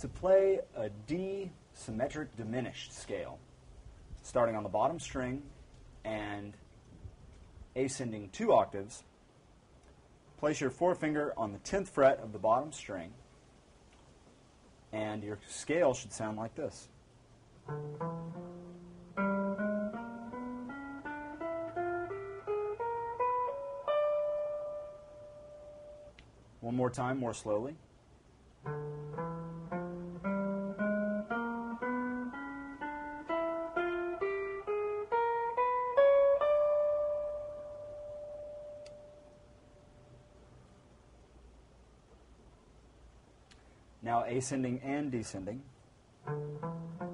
to play a D symmetric diminished scale, starting on the bottom string and ascending 2 octaves. Place your forefinger on the 10th fret of the bottom string, and your scale should sound like this. One more time, more slowly. Now ascending and descending.